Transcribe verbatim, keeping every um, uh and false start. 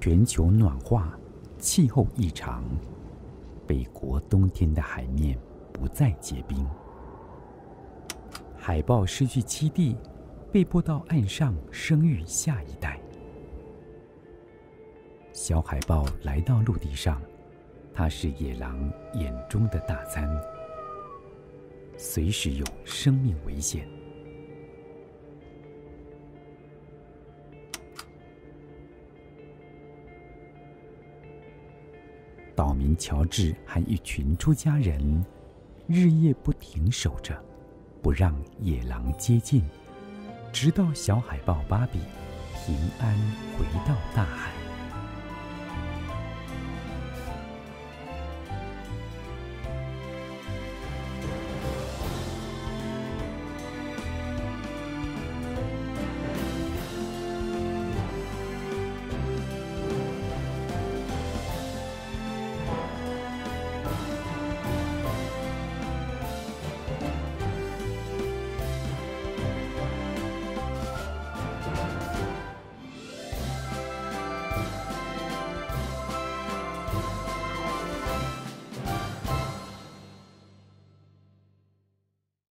全球暖化，气候异常，北国冬天的海面不再结冰，海豹失去栖地，被迫到岸上生育下一代。小海豹来到陆地上，它是野狼眼中的大餐，随时有生命危险。岛民乔治和一群出家人日夜不停守着，不让野狼接近，直到小海豹芭比平安回到大海。